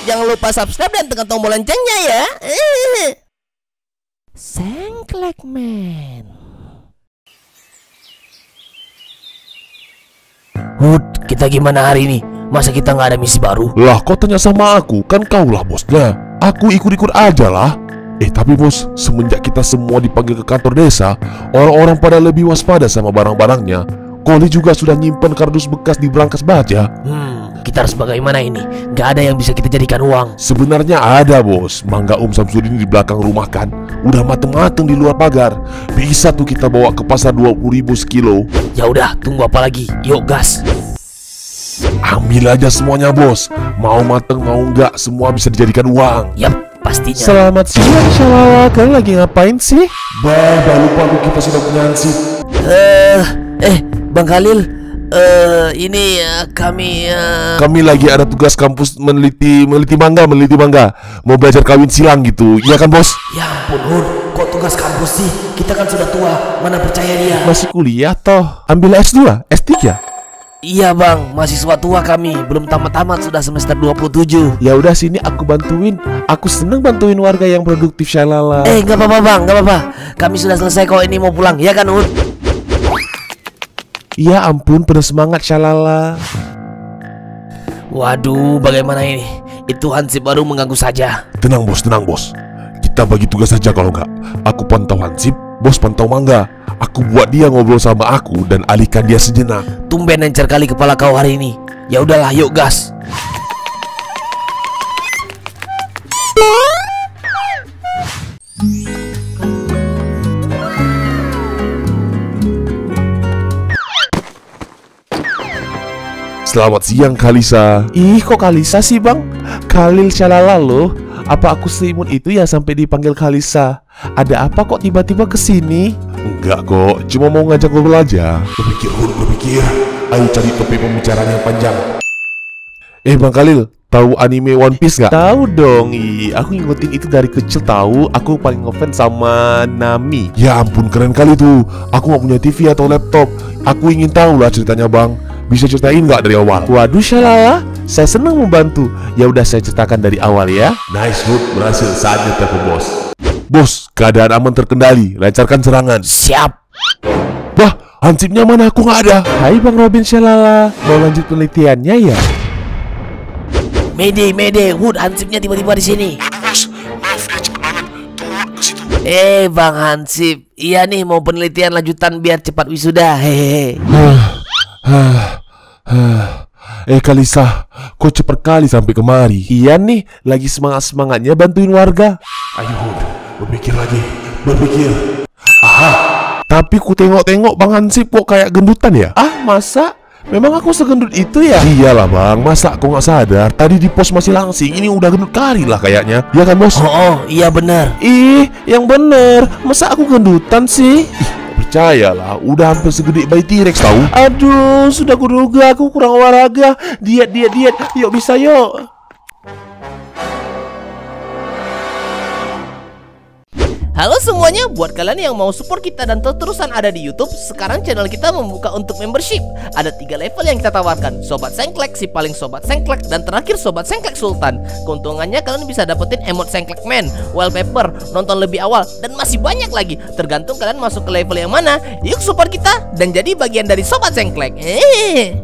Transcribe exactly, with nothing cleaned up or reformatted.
jangan lupa subscribe dan tekan tombol loncengnya ya. Sengklek Man. Hud, kita gimana hari ini? Masa kita nggak ada misi baru? Lah, kau tanya sama aku, kan kau lah bosnya. Aku ikut-ikut aja lah. Eh tapi bos, semenjak kita semua dipanggil ke kantor desa, orang-orang pada lebih waspada sama barang-barangnya. Koli juga sudah nyimpen kardus bekas di brankas baja. Hmm, kita harus bagaimana ini? Gak ada yang bisa kita jadikan uang. Sebenarnya ada bos, mangga Om Samsudin di belakang rumah kan. Udah mateng-mateng di luar pagar. Bisa tuh kita bawa ke pasar dua puluh ribu sekilo. Ya udah, tunggu apa lagi? Yuk gas. Ambil aja semuanya bos. Mau mateng mau enggak, semua bisa dijadikan uang. Yap, pastinya. Selamat siang Shalala, kalian lagi ngapain sih? Bah, bah lupa aku kita sudah punya ansip. Eh, eh, Bang Khalil, eh ini uh, kami uh... Kami lagi ada tugas kampus meneliti meneliti mangga, meneliti mangga. Mau belajar kawin silang gitu. Iya kan, Bos? Ya ampun, Hud, kok tugas kampus sih? Kita kan sudah tua, mana percaya dia. Masih kuliah toh. Ambil S dua, S tiga. Iya, Bang, mahasiswa tua kami, belum tamat-tamat sudah semester dua puluh tujuh. Ya udah sini aku bantuin. Aku seneng bantuin warga yang produktif Shalala. Eh, enggak apa-apa, Bang, enggak apa-apa. Kami sudah selesai kok, ini mau pulang. Ya kan, Hud? Ya ampun, penuh semangat Shalala. Waduh, bagaimana ini? Itu hansip baru mengganggu saja. Tenang bos, tenang bos. Kita bagi tugas saja kalau enggak. Aku pantau hansip, bos pantau mangga. Aku buat dia ngobrol sama aku dan alihkan dia sejenak. Tumben encer kali kepala kau hari ini. Ya udahlah, yuk gas. Selamat siang Kalisa. Ih, kok Kalisa sih bang? Khalil Shalala loh. Apa aku seimun itu ya sampai dipanggil Kalisa? Ada apa kok tiba-tiba kesini? Enggak kok, cuma mau ngajak ngobrol aja. Berpikir, Hud, berpikir. Ayo cari topik pembicaraan yang panjang. Eh Bang Khalil, tahu anime One Piece nggak? Tahu dong, ih, aku ngikutin itu dari kecil tahu. Aku paling ngefans sama Nami. Ya ampun, keren kali tuh. Aku nggak punya T V atau laptop. Aku ingin tahu lah ceritanya bang. Bisa ceritain nggak dari awal? Waduh Shalala, saya senang membantu. Ya udah saya ceritakan dari awal ya. Nice Hud, berhasil saja telepon bos. Bos, keadaan aman terkendali. Lancarkan serangan. Siap. Bah, hansipnya mana? Aku nggak ada. Hai Bang Robin Shalala, mau lanjut penelitiannya ya? Mede, Mede, Hud, hansipnya tiba-tiba di sini. Bos, maaf ya cepet banget. Turun ke situ. Eh, Bang Hansip, iya nih mau penelitian lanjutan biar cepat wisuda. Hehehe. Eh Kalisa, kok cepet kali sampai kemari? Iya nih, lagi semangat-semangatnya bantuin warga. Ayo Hud, berpikir lagi, berpikir. Aha, tapi ku tengok-tengok Bang Hansip kok kayak gendutan ya? Ah, masa? Memang aku segendut itu ya? Iyalah bang, masa aku nggak sadar? Tadi di pos masih langsing, ini udah gendut kali lah kayaknya. Ya kan bos? Oh, oh iya benar. Ih, yang bener. Masa aku gendutan sih? Ih, percayalah, udah hampir segede bayi T-Rex tahu. Aduh, sudah kuduga aku kurang olahraga. Diet, diet, diet. Yuk bisa yuk. Halo semuanya, buat kalian yang mau support kita dan terus-terusan ada di YouTube, sekarang channel kita membuka untuk membership. Ada tiga level yang kita tawarkan, Sobat Sengklek, si paling Sobat Sengklek, dan terakhir Sobat Sengklek Sultan. Keuntungannya kalian bisa dapetin emot Sengklek Man, wallpaper, nonton lebih awal, dan masih banyak lagi. Tergantung kalian masuk ke level yang mana. Yuk support kita dan jadi bagian dari Sobat Sengklek. Hehehe.